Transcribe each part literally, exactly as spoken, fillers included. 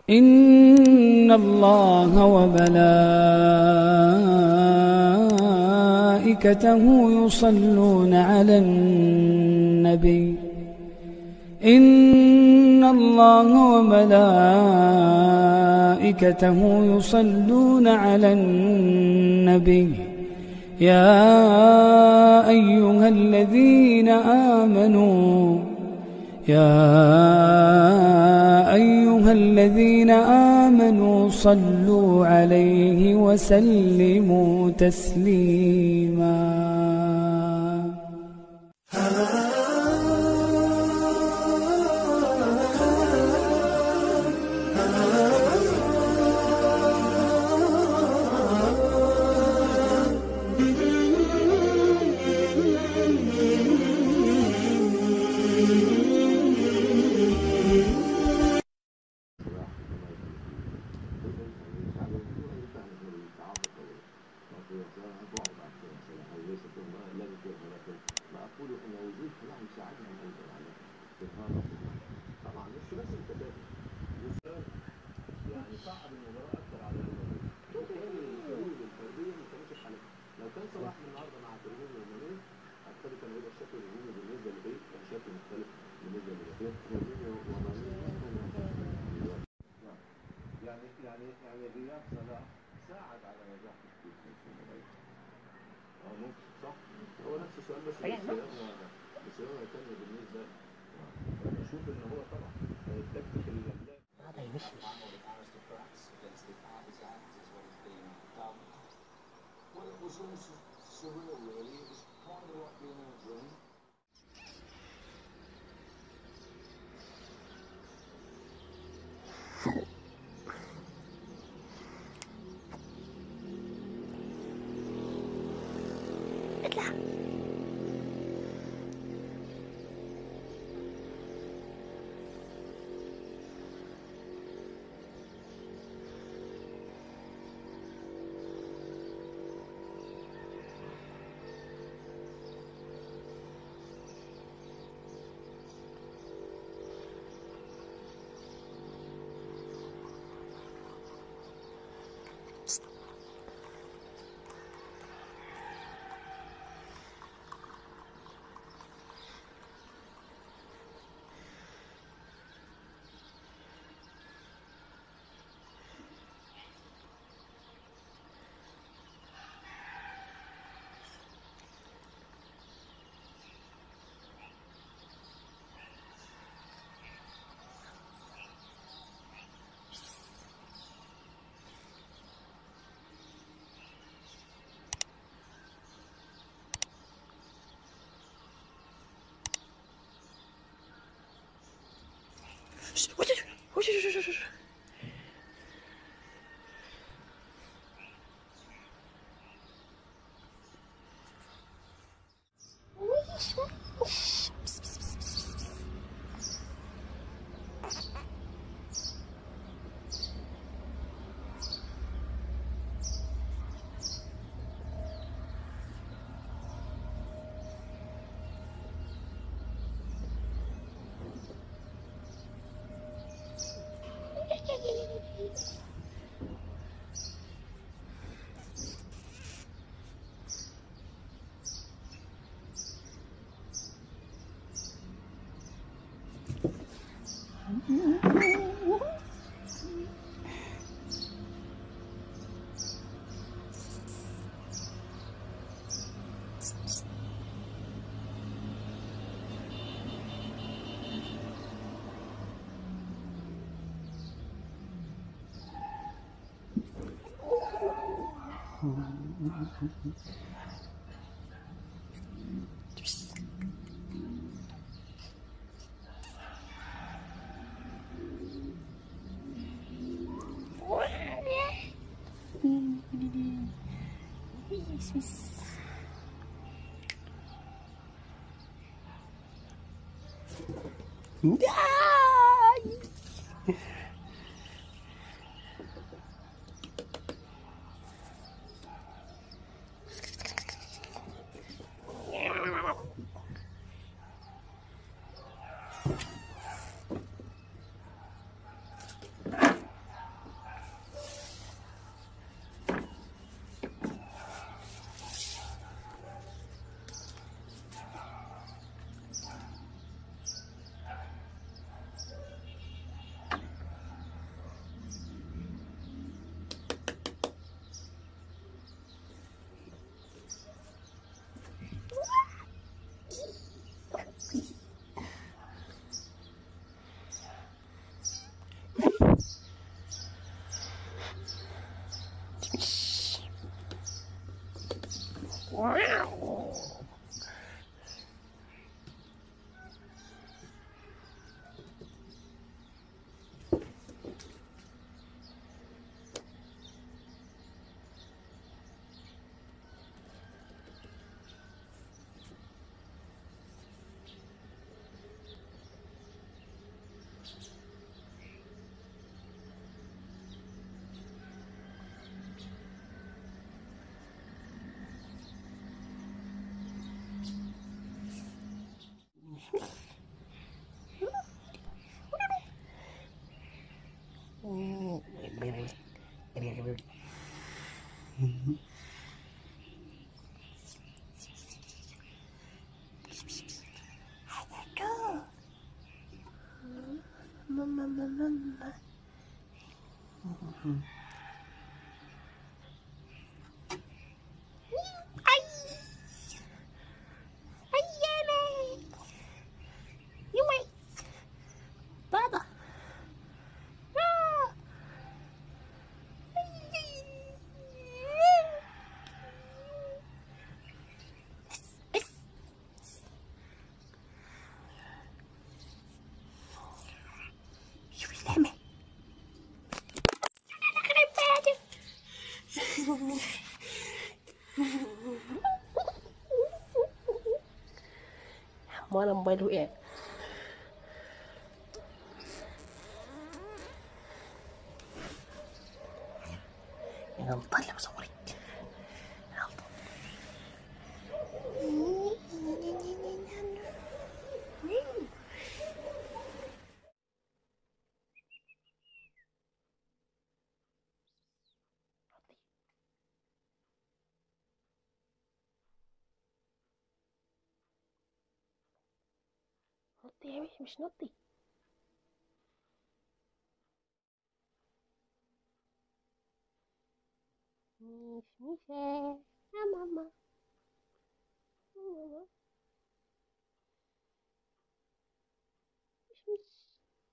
إن الله وملائكته يصلون على النبي إن الله وملائكته يصلون على النبي يا أيها الذين آمنوا يا أيها الذين آمنوا صلوا عليه وسلموا تسليما. يعني يعني يعني غياب صلاح ساعد على نجاح تشكيل المباراه. اه ممكن صح؟ هو نفس السؤال بس بصياغه بصياغه ثانيه بالنسبه بشوف ان هو طبعا التكتيك اللي هذا يمشمش. اطلع. بابا. شوف اللعمة. وانا موبايل وقع. انا مطلع بصورك. نطي يا مش مش نطي. مش ميشة يا ماما. ماما مش مش.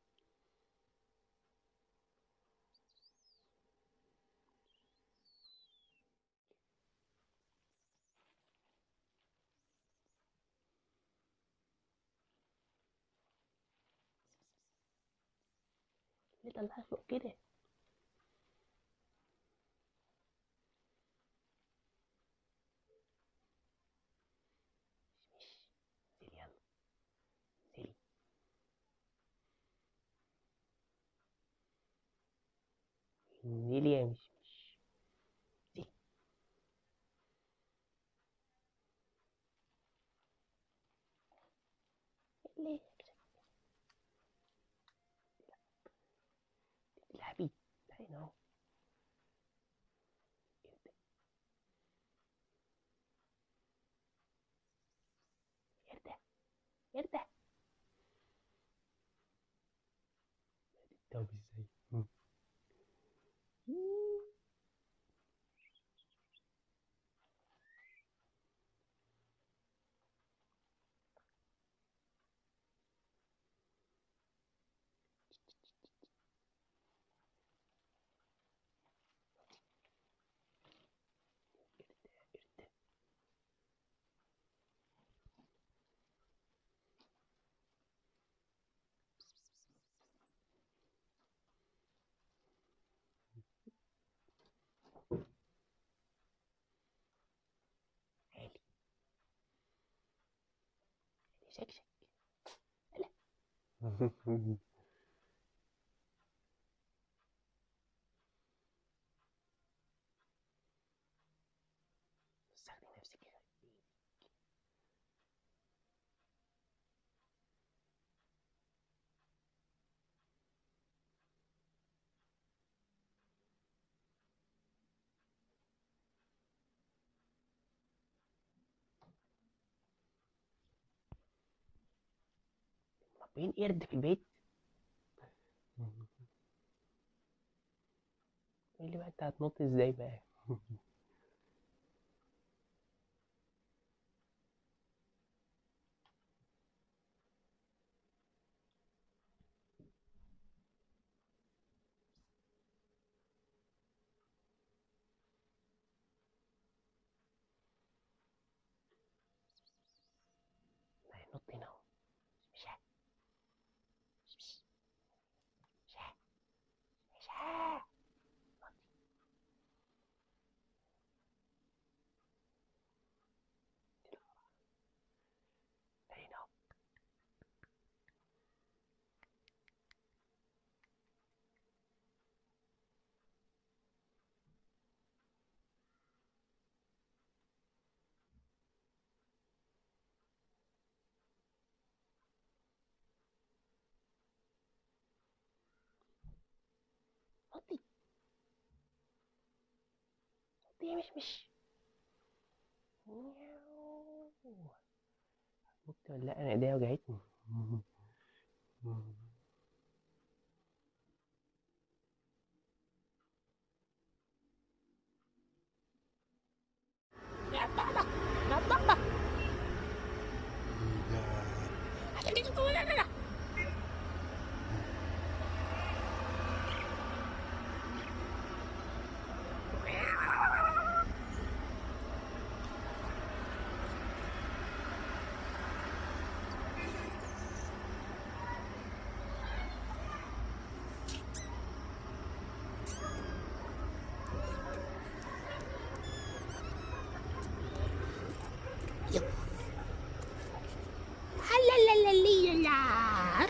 ليه طلعها فوق كده؟ مش مش. انزلي يلا انزلي. انزلي يا مش مش. انزلي. ليه؟ العبي. تعالي اهو. يرده يرده. طب ازاي؟ عالي. شكشك. لا. استخدم نفسك كده. مربين قرد في البيت. قول لي بقى انت هتنط ازاي بقى؟ ما ينط هنا اهو. مش ها. مش مش. مش ها. مش ها. هنا اهو. نطي. نطي يا مش مش. مياو. نطي ولا لا؟ انا ايديا وجعتني.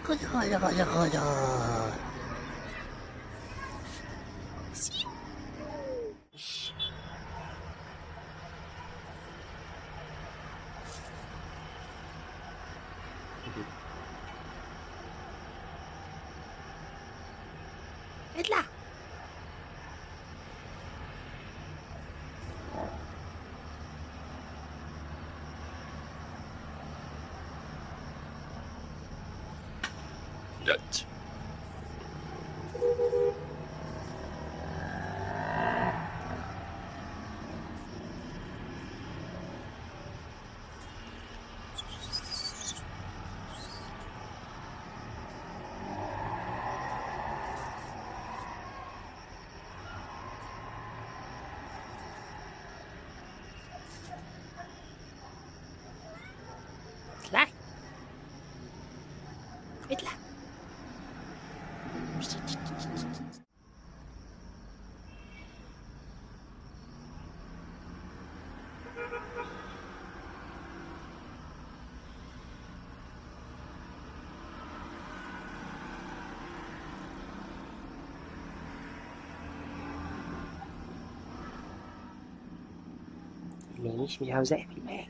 غدا غدا غدا غدا. اطلع. That. اطلع اطلع. اللي مش مش عاوز اقفل معاك.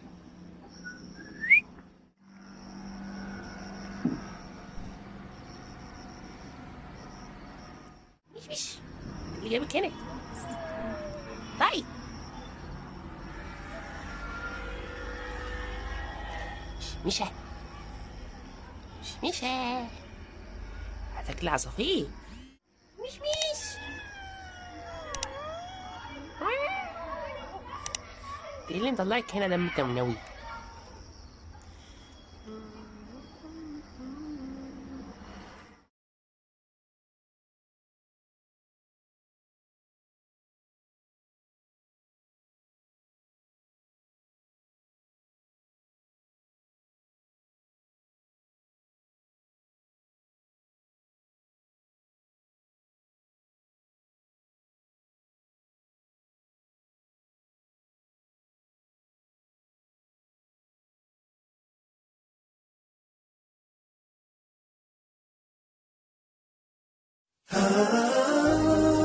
مش مش اللي جابك هنا. طيب مش مش مش هتاكل عصافير. مش مش ايه اللي مطلعك هنا دمك منوي؟ Ah